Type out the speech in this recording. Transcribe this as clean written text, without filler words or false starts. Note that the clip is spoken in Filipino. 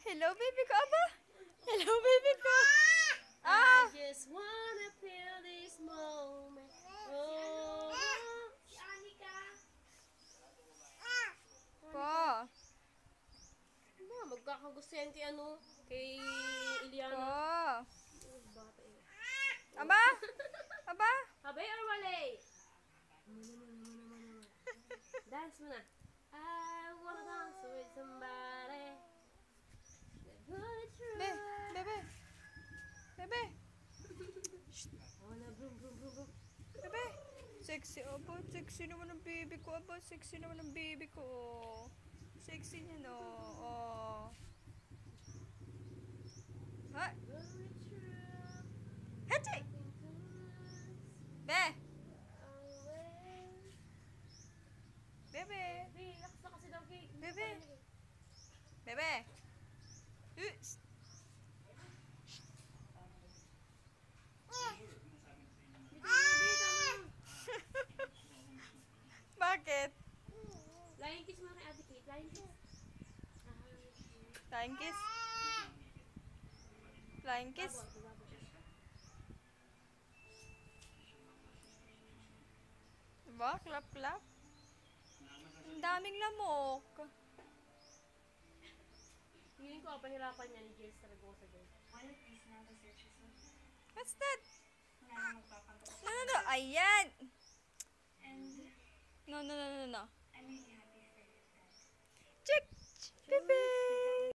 Hello, baby ko. Aba! Hello, baby ko. I just wanna feel this moment. Oh, si Anika. Po. Magkakagusto yan kay kay Po. Iliana. Bata eh. Aba! Aba! Habay or wale? Dance mo na. I wanna dance with somebody. Be, bebe. Bebe. Wanna brum brum brum brum. Bebe. Sexy. Aba, sexy naman ang baby ko. Aba, sexy naman ang baby ko. Sexy niya, no? Oh. Ha? Hachi! Be! Bebe! Relax na kasi daw kay. Bebe! Bebe! Ups! Bakit? Flying kiss mo kay Ate Kate. Flying kiss. Flying kiss? Flying kiss? Diba? Clap, clap. Ang daming lamok. Feeling ko, pahirapan niya ni Jace Saragosa dyan. What's that? No, no, no. Ayan! No, no, no, no, no. Check!